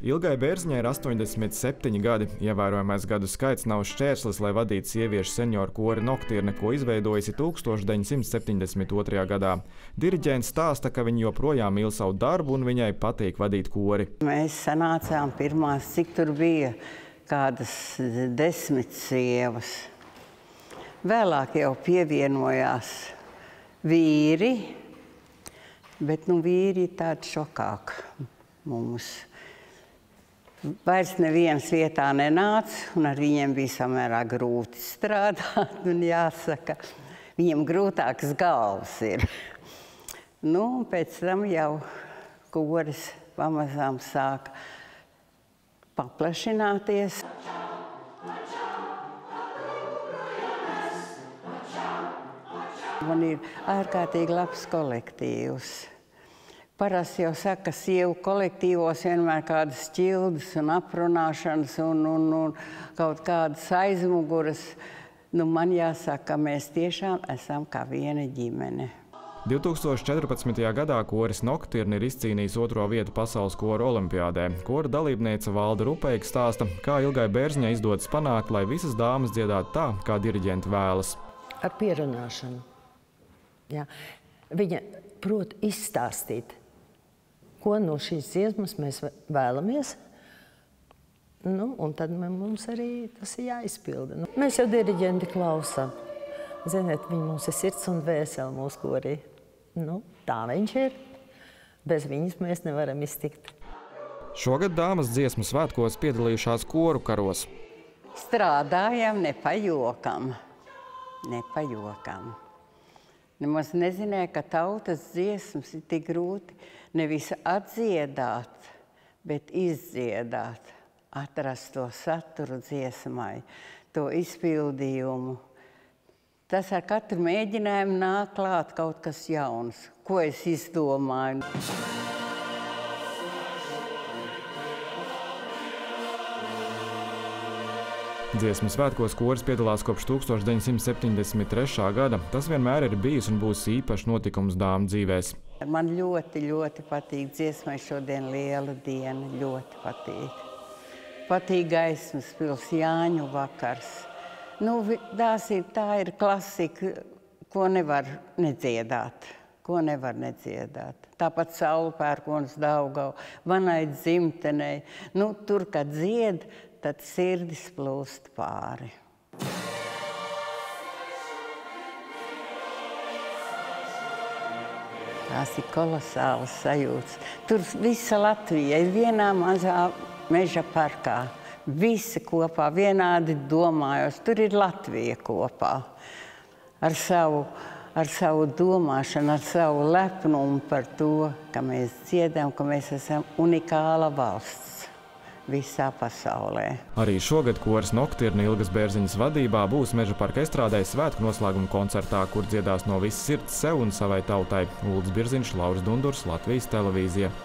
Ilgai Bērziņai ir 87 gadi. Ievērojamais gadu skaits nav šķērslis, lai vadītu sieviešu senioru kori Noktirne, ko izveidojusi 1972. gadā. Diriģents stāsta, ka viņa joprojām mīl savu darbu un viņai patīk vadīt kori. Mēs sanācām pirmās, cik tur bija, kādas 10 sievas. Vēlāk jau pievienojās vīri, bet vīri ir tādi šokāk mums. Vairs neviens vietā nenāca, un ar viņiem bija samērā grūti strādāt, un jāsaka, viņiem grūtākas galvas ir. Pēc tam jau koris pamazām sāka paplašināties. Man ir ārkārtīgi labs kolektīvs. Parasti jau saka, ka sievu kolektīvos vienmēr kādas ķildes un aprunāšanas un kaut kādas aizmuguras. Man jāsaka, ka mēs tiešām esam kā viena ģimene. 2014. gadā koris Noktirne ir izcīnījis 2. vietu pasaules koru olimpiādē. Kora dalībniece Valda Rupeika stāsta, kā Ilgai Bērziņai izdodas panākt, lai visas dāmas dziedātu tā, kā diriģenti vēlas. Ar pierunāšanu. Jā. Viņa prot izstāstīt, ko no šīs dziesmas mēs vēlamies, un tad mums arī tas ir jāizpilda. Mēs jau diriģenti klausām. Ziniet, viņi mums ir sirds un dvēseli mūsu korī. Tā viņš ir. Bez viņas mēs nevaram iztikt. Šogad dāmas dziesmu svētkos piedalījušās koru karos. Strādājam nepajokam. Nemaz nezināja, ka tautas dziesmas ir tik grūti nevis atdziedāt, bet izdziedāt, atrast to saturu dziesmai, to izpildījumu. Tas ar katru mēģinājumu nāk klāt kaut kas jauns, ko es izdomāju. Dziesmu svētkos koris piedalās kopš 1973. gada. Tas vienmēr ir bijis un būs īpašs notikums dāmu dzīvēs. Man ļoti, ļoti patīk dziesmai šodien liela diena, ļoti patīk. Patīk Gaismas pils, Jāņu vakars. Tā ir klasika, ko nevar nedziedāt. Tāpat Saulpērkons Daugava, manai dzimtenei. Tur, kad dzied, tad sirdis plūst pāri. Tās ir kolosālas sajūtas. Tur visa Latvija ir vienā mazā meža parkā. Visi kopā vienādi domājos. Tur ir Latvija kopā. Ar savu domāšanu, ar savu lepnumu par to, ka mēs dziedam, ka mēs esam unikāla valsts visā pasaulē. Arī šogad koris Noktirne Ilgas Bērziņas vadībā būs Meža parka estrādē svētku noslēguma koncertā, kur dziedās no visas sirds sev un savai tautai. Uldis Birziņš, Lauris Dundurs, Latvijas televīzija.